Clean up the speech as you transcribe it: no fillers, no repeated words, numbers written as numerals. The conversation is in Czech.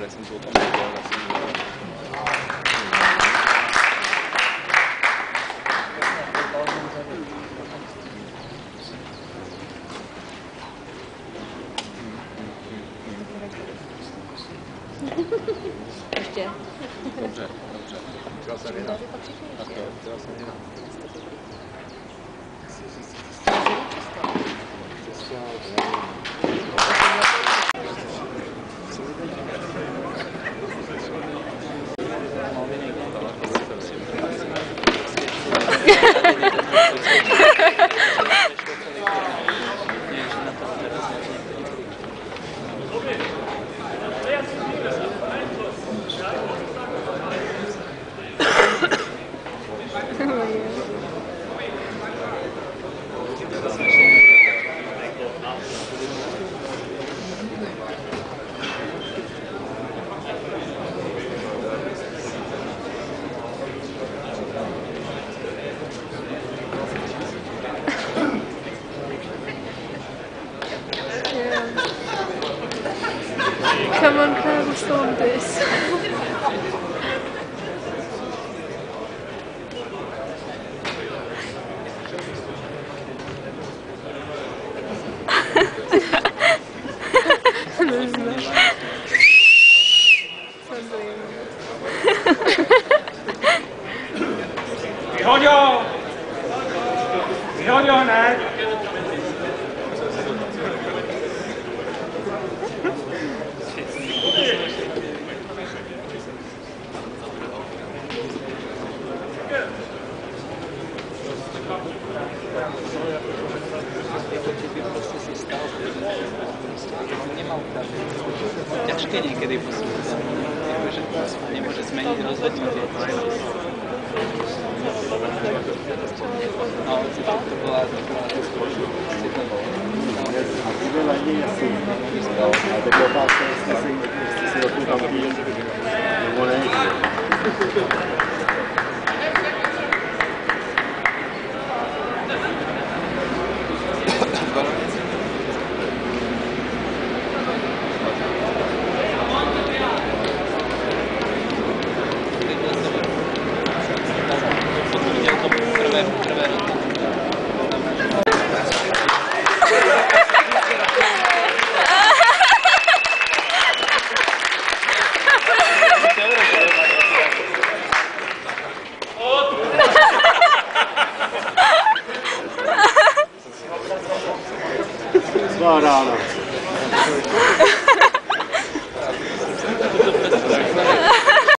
jak jsem to o tom viděl, tak jsem Ještě. Dobře. Třeba se vyhrá. Tak jo, třeba se vyhrá. Come on, Claire, we solved this. Vyhoď ho hned! Ťažké niekedy posúdiť, že nemôže zmeniť rozhodnutie. No, to bola a tyhle lidi asi a teď je otázka, jestli si do toho tam nebo ne.